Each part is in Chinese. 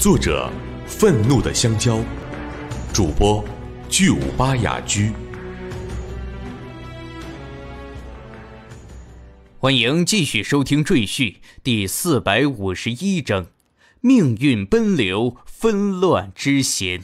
作者愤怒的香蕉，主播巨无巴雅居。 欢迎继续收听赘婿第451章：命运奔流，纷乱之弦。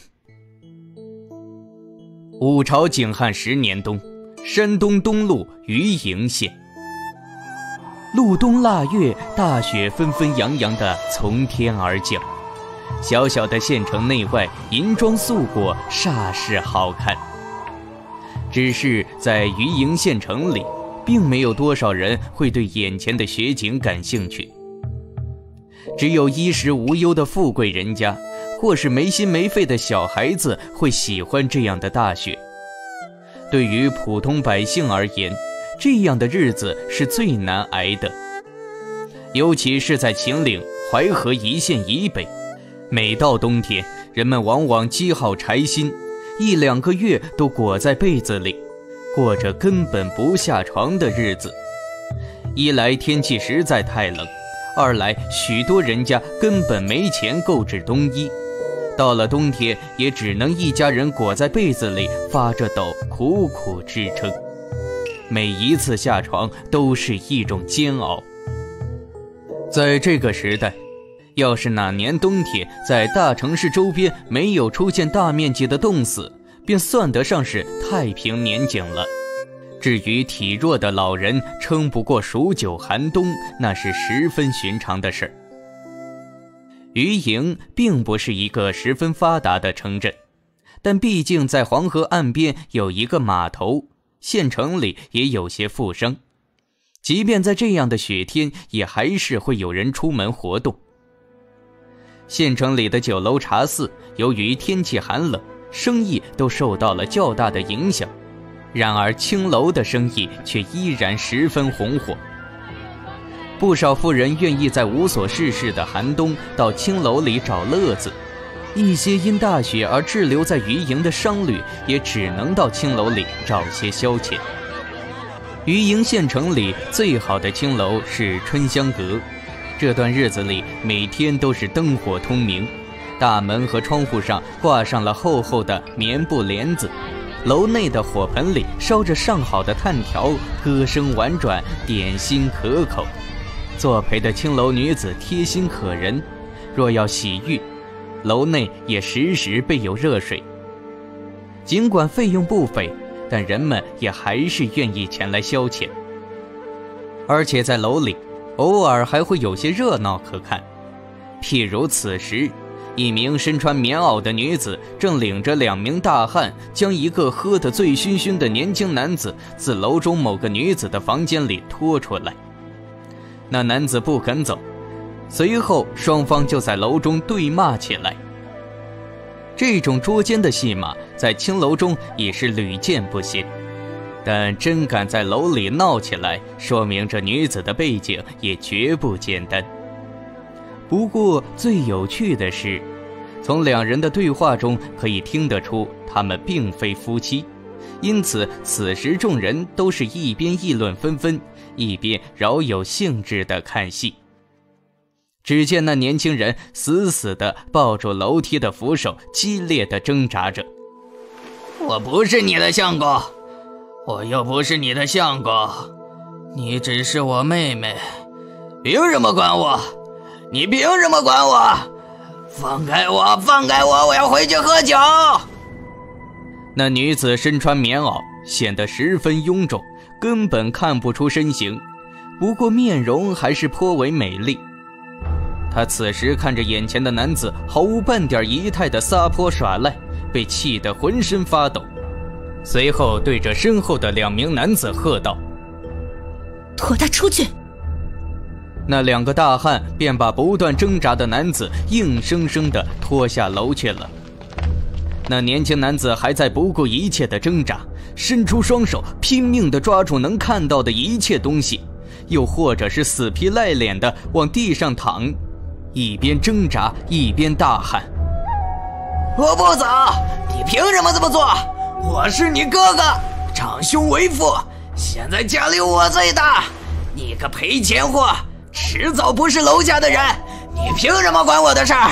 五朝景汉10年冬，山东东路余营县，入冬腊月，大雪纷纷扬扬地从天而降。小小的县城内外，银装素裹，煞是好看。只是在余营县城里，并没有多少人会对眼前的雪景感兴趣。只有衣食无忧的富贵人家，或是没心没肺的小孩子会喜欢这样的大雪。对于普通百姓而言，这样的日子是最难挨的。尤其是在秦岭、淮河一线以北，每到冬天，人们往往积好柴薪，1-2个月都裹在被子里，过着根本不下床的日子。一来天气实在太冷，二来许多人家根本没钱购置冬衣，到了冬天也只能一家人裹在被子里发着抖，苦苦支撑。每一次下床都是一种煎熬。在这个时代，要是哪年冬天在大城市周边没有出现大面积的冻死，便算得上是太平年景了。至于体弱的老人撑不过数9寒冬，那是十分寻常的事儿。余营并不是一个十分发达的城镇，但毕竟在黄河岸边有一个码头，县城里也有些富商。即便在这样的雪天，也还是会有人出门活动。县城里的酒楼茶肆，由于天气寒冷，生意都受到了较大的影响。然而青楼的生意却依然十分红火。不少富人愿意在无所事事的寒冬到青楼里找乐子，一些因大雪而滞留在余营的商旅也只能到青楼里找些消遣。余营县城里最好的青楼是春香阁，这段日子里每天都是灯火通明，大门和窗户上挂上了厚厚的棉布帘子，楼内的火盆里烧着上好的炭条，歌声婉转，点心可口。作陪的青楼女子贴心可人，若要洗浴，楼内也时时备有热水。尽管费用不菲，但人们也还是愿意前来消遣。而且在楼里偶尔还会有些热闹可看，譬如此时，一名身穿棉袄的女子正领着2名大汉，将一个喝得醉醺醺的年轻男子自楼中某个女子的房间里拖出来。那男子不肯走，随后双方就在楼中对骂起来。这种捉奸的戏码在青楼中也是屡见不鲜，但真敢在楼里闹起来，说明这女子的背景也绝不简单。不过最有趣的是，从2人的对话中可以听得出他们并非夫妻，因此此时众人都是一边议论纷纷，一边饶有兴致地看戏。只见那年轻人死死地抱住楼梯的扶手，激烈地挣扎着。 我不是你的相公，我又不是你的相公，你只是我妹妹，凭什么管我？你凭什么管我？放开我，放开我，我要回去喝酒。 那女子身穿棉袄，显得十分臃肿，根本看不出身形，不过面容还是颇为美丽。她此时看着眼前的男子毫无半点仪态的撒泼耍赖，被气得浑身发抖，随后对着身后的2名男子喝道： 拖他出去！ 那2个大汉便把不断挣扎的男子硬生生地拖下楼去了。那年轻男子还在不顾一切地挣扎，伸出双手拼命地抓住能看到的一切东西，又或者是死皮赖脸地往地上躺，一边挣扎一边大喊： 我不走！你凭什么这么做？我是你哥哥，长兄为父，现在家里我最大，你个赔钱货，迟早不是楼下的人，你凭什么管我的事儿？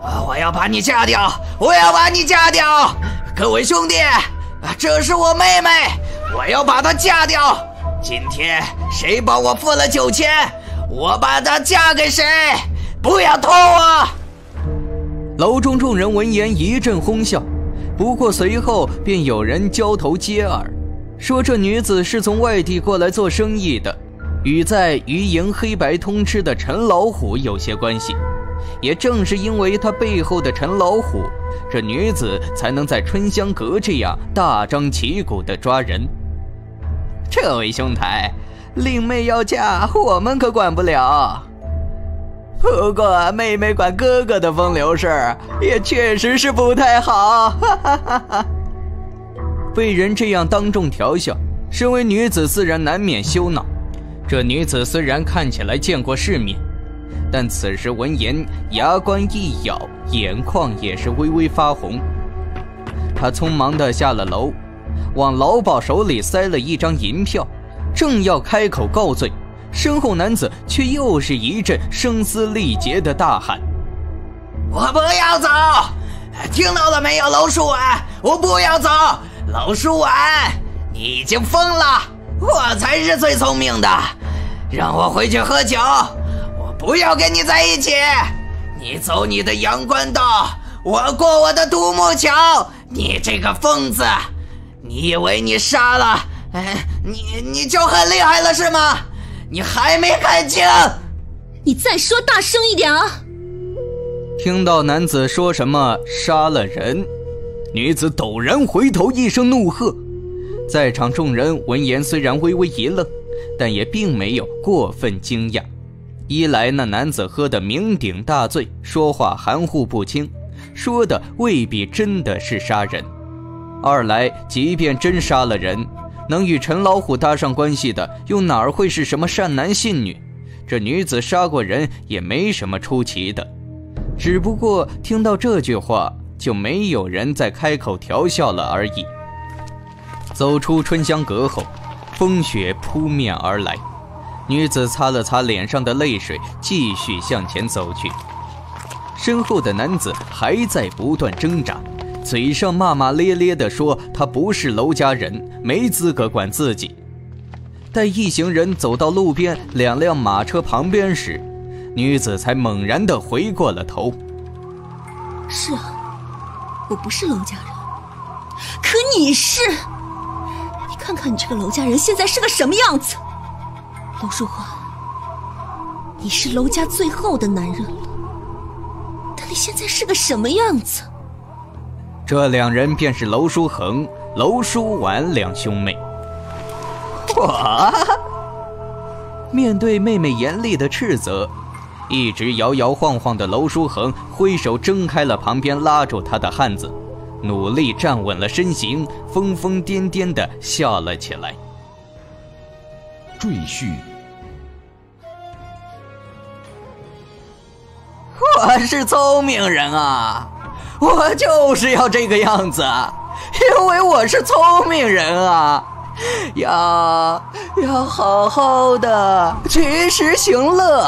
我要把你嫁掉！我要把你嫁掉！各位兄弟，这是我妹妹，我要把她嫁掉！今天谁帮我付了酒钱，我把她嫁给谁！不要偷我！ 楼中众人闻言一阵哄笑，不过随后便有人交头接耳，说这女子是从外地过来做生意的，与在鱼营黑白通吃的陈老虎有些关系。也正是因为他背后的陈老虎，这女子才能在春香阁这样大张旗鼓地抓人。这位兄台，令妹要嫁，我们可管不了。不过妹妹管哥哥的风流事也确实是不太好，哈哈哈哈。被人这样当众调笑，身为女子自然难免羞恼。这女子虽然看起来见过世面，但此时闻言，牙关一咬，眼眶也是微微发红。她匆忙地下了楼，往老鸨手里塞了一张银票，正要开口告罪，身后男子却又是一阵声嘶力竭的大喊： 我不要走！听到了没有，娄书婉，我不要走！娄书婉，你已经疯了，我才是最聪明的，让我回去喝酒，我不要跟你在一起。你走你的阳关道，我过我的独木桥。你这个疯子，你以为你杀了你就很厉害了是吗？你还没看清！ 你再说大声一点啊！ 听到男子说什么杀了人，女子陡然回头一声怒喝。在场众人闻言虽然微微一愣，但也并没有过分惊讶。一来那男子喝得酩酊大醉，说话含糊不清，说的未必真的是杀人；二来即便真杀了人，能与陈老虎搭上关系的又哪会是什么善男信女？这女子杀过人也没什么出奇的，只不过听到这句话就没有人再开口调笑了而已。走出春香阁后，风雪扑面而来，女子擦了擦脸上的泪水，继续向前走去。身后的男子还在不断挣扎，嘴上骂骂咧咧地说他不是娄家人，没资格管自己。待一行人走到路边两辆马车旁边时，女子才猛然地回过了头。 是啊，我不是娄家人，可你是。你看看你这个娄家人现在是个什么样子。娄书桓，你是娄家最后的男人了，但你现在是个什么样子？ 这两人便是娄书恒、娄书婉两兄妹。我面对妹妹严厉的斥责，一直摇摇晃晃的娄书恒挥手挣开了旁边拉住他的汉子，努力站稳了身形，疯疯癫癫地笑了起来。 赘婿， 我是聪明人啊，我就是要这个样子，因为我是聪明人啊，要好好的取时行乐。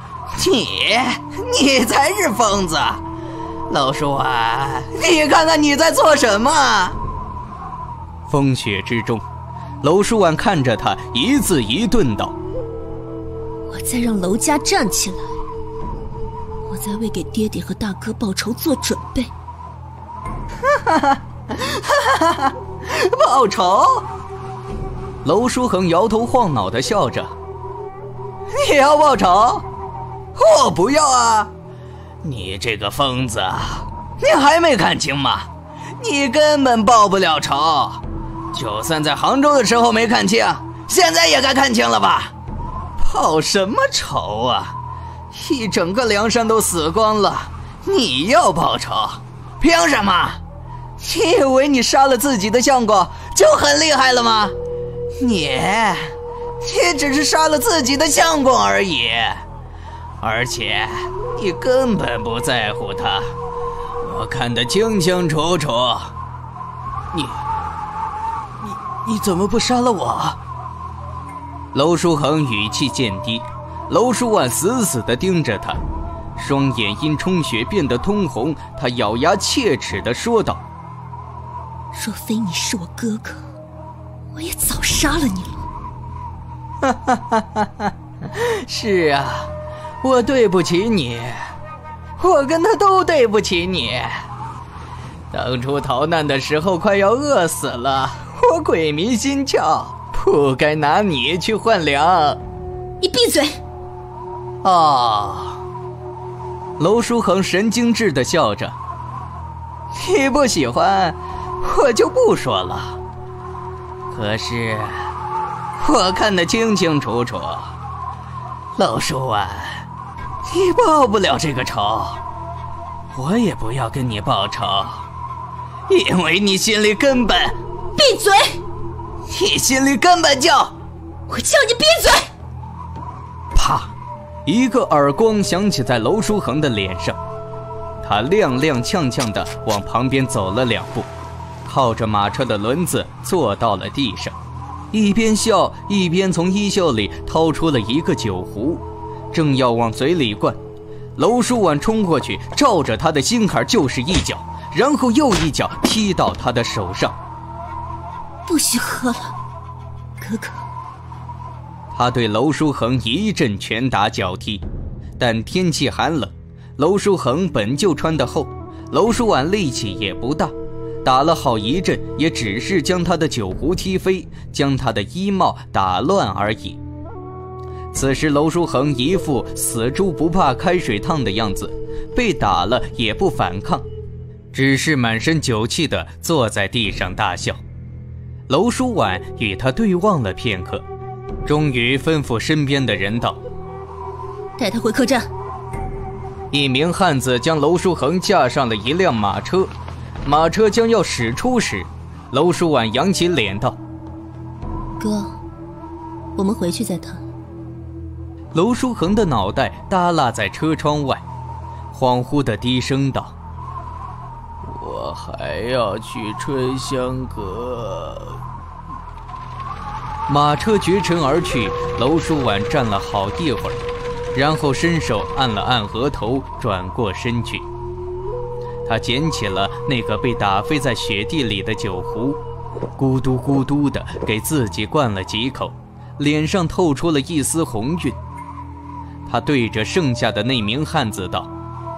你才是疯子，娄书桓，你看看你在做什么？风雪之中，娄书婉看着他，一字一顿道： 我在让娄家站起来，我在为给爹爹和大哥报仇做准备。 哈哈哈哈！报仇？娄书恒摇头晃脑地笑着：你要报仇？我不要啊！你这个疯子，你还没看清吗？你根本报不了仇，就算在杭州的时候没看清，现在也该看清了吧？报什么仇啊？一整个梁山都死光了，你要报仇？凭什么？你以为你杀了自己的相公就很厉害了吗？你只是杀了自己的相公而已，而且你根本不在乎他，我看得清清楚楚。你怎么不杀了我？娄书恒语气渐低，娄书婉死死地盯着他， 双眼因充血变得通红，他咬牙切齿地说道： 若非你是我哥哥，我也早杀了你了。 哈哈哈哈哈！是啊，我对不起你，我跟他都对不起你。当初逃难的时候快要饿死了，我鬼迷心窍，不该拿你去换粮。 你闭嘴！ 哦， 娄书恒神经质地笑着： 你不喜欢，我就不说了。可是我看得清清楚楚，娄书婉，你报不了这个仇，我也不要跟你报仇，因为你心里根本…… 闭嘴！ 你心里根本就…… 我叫你闭嘴！ 啪！一个耳光响起在娄书恒的脸上，他踉踉跄跄地往旁边走了2步，靠着马车的轮子坐到了地上，一边笑一边从衣袖里掏出了一个酒壶，正要往嘴里灌，娄书婉冲过去，照着他的心坎就是一脚，然后又一脚踢到他的手上。 不许喝了，哥哥。 他对娄书恒一阵拳打脚踢，但天气寒冷，娄书恒本就穿得厚，娄书婉力气也不大，打了好一阵也只是将他的酒壶踢飞，将他的衣帽打乱而已。此时娄书恒一副死猪不怕开水烫的样子，被打了也不反抗，只是满身酒气地坐在地上大笑。娄书婉与他对望了片刻，终于吩咐身边的人道： 带他回客栈。 一名汉子将娄书恒架上了一辆马车，马车将要驶出时，娄书婉扬起脸道： 哥，我们回去再谈。 娄书恒的脑袋耷拉在车窗外，恍惚地低声道： 我还要去春香阁。 马车绝尘而去，娄书婉站了好一会儿，然后伸手按了按额头，转过身去。他捡起了那个被打飞在雪地里的酒壶，咕嘟咕嘟地给自己灌了几口，脸上透出了一丝红晕。他对着剩下的那名汉子道：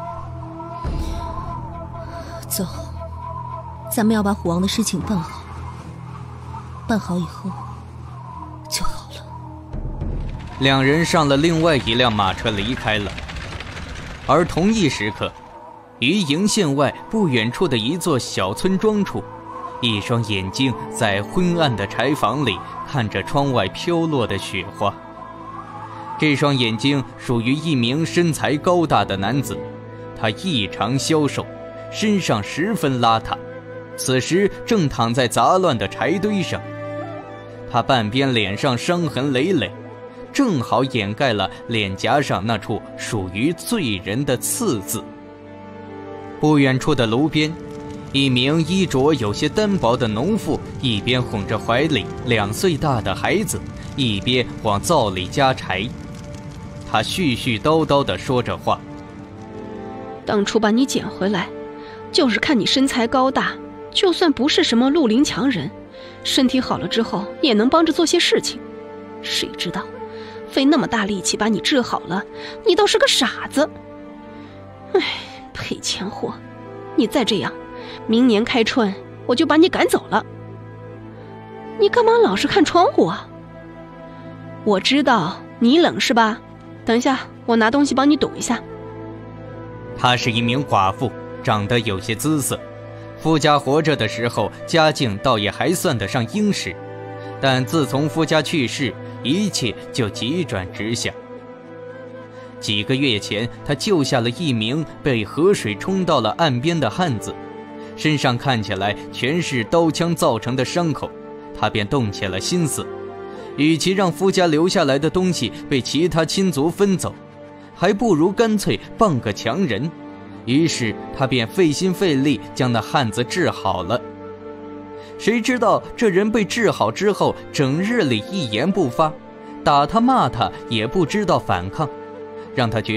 走，咱们要把虎王的事情办好，办好以后就好了。 两人上了另外一辆马车离开了。而同一时刻，于营县外不远处的一座小村庄处，一双眼睛在昏暗的柴房里看着窗外飘落的雪花。这双眼睛属于一名身材高大的男子，他异常消瘦，身上十分邋遢，此时正躺在杂乱的柴堆上。他半边脸上伤痕累累，正好掩盖了脸颊上那处属于罪人的刺字。不远处的炉边，一名衣着有些单薄的农妇一边哄着怀里2岁大的孩子，一边往灶里加柴。他絮絮叨叨地说着话： 当初把你捡回来，就是看你身材高大，就算不是什么绿林强人，身体好了之后也能帮着做些事情。谁知道费那么大力气把你治好了，你倒是个傻子。唉，赔钱货！你再这样，明年开春我就把你赶走了。你干嘛老是看窗户啊？我知道你冷是吧？等一下，我拿东西帮你堵一下。 她是一名寡妇，长得有些姿色。夫家活着的时候，家境倒也还算得上殷实，但自从夫家去世，一切就急转直下。几个月前，他救下了一名被河水冲到了岸边的汉子，身上看起来全是刀枪造成的伤口，他便动起了心思，与其让夫家留下来的东西被其他亲族分走，还不如干脆傍个强人。于是他便费心费力将那汉子治好了。谁知道这人被治好之后，整日里一言不发，打他骂他也不知道反抗，让他觉得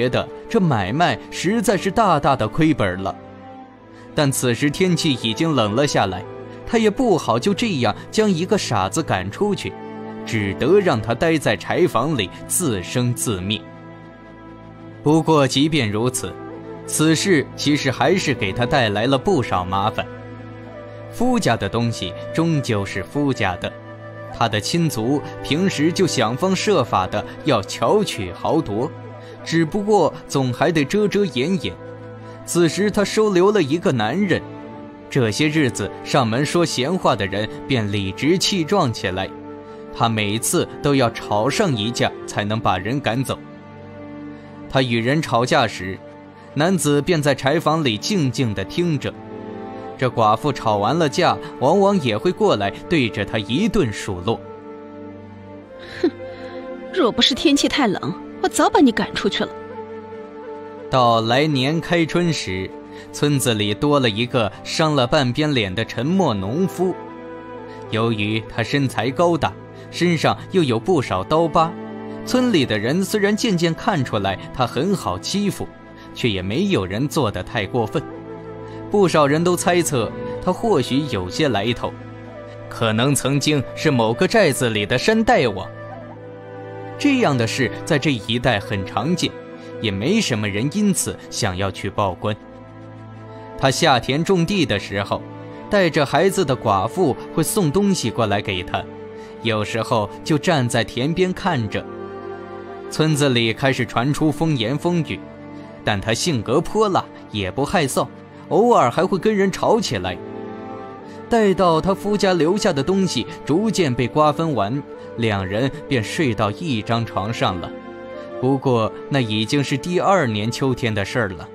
这买卖实在是大大的亏本了。但此时天气已经冷了下来，他也不好就这样将一个傻子赶出去，只得让他待在柴房里自生自灭。不过即便如此，此事其实还是给他带来了不少麻烦。夫家的东西终究是夫家的，他的亲族平时就想方设法的要巧取豪夺，只不过总还得遮遮掩掩。此时他收留了一个男人，这些日子上门说闲话的人便理直气壮起来，他每次都要吵上一架才能把人赶走。他与人吵架时，男子便在柴房里静静地听着，这寡妇吵完了架，往往也会过来对着他一顿数落。 哼，若不是天气太冷，我早把你赶出去了。 到来年开春时，村子里多了一个伤了半边脸的沉默农夫。由于他身材高大，身上又有不少刀疤，村里的人虽然渐渐看出来他很好欺负，却也没有人做得太过分。不少人都猜测他或许有些来头，可能曾经是某个寨子里的山大王。这样的事在这一带很常见，也没什么人因此想要去报官。他下田种地的时候，带着孩子的寡妇会送东西过来给他，有时候就站在田边看着。村子里开始传出风言风语，但他性格泼辣，也不害臊，偶尔还会跟人吵起来。待到他夫家留下的东西逐渐被瓜分完，两人便睡到一张床上了。不过那已经是第2年秋天的事了。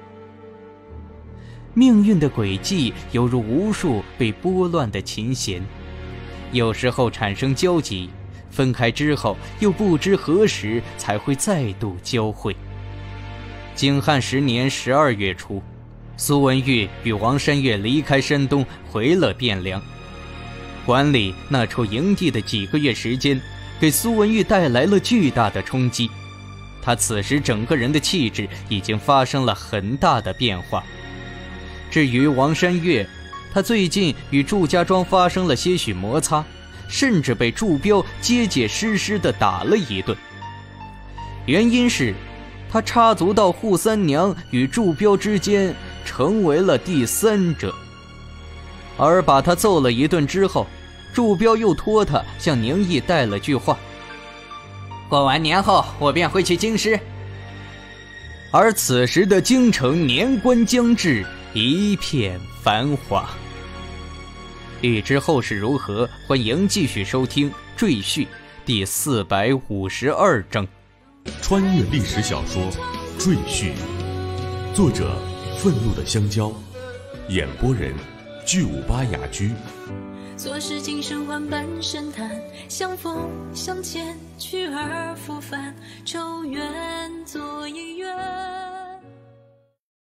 命运的轨迹犹如无数被拨乱的琴弦，有时候产生交集，分开之后又不知何时才会再度交汇。景汉10年12月初，苏文玉与王山月离开山东，回了汴梁。管理那处营地的几个月时间，给苏文玉带来了巨大的冲击。他此时整个人的气质已经发生了很大的变化。至于王山月，他最近与祝家庄发生了些许摩擦，甚至被祝彪结结实实地打了一顿。原因是他插足到扈三娘与祝彪之间，成为了第3者。而把他揍了一顿之后，祝彪又托他向宁毅带了句话： 过完年后我便会去京师。 而此时的京城年关将至，一片繁华。欲知后事如何，欢迎继续收听《赘婿》第452章。 穿越历史小说《赘婿》，作者愤怒的香蕉，演播人巨无霸雅居。 昨是今生万般深叹，相逢相见，去而复返，愁缘做一缘。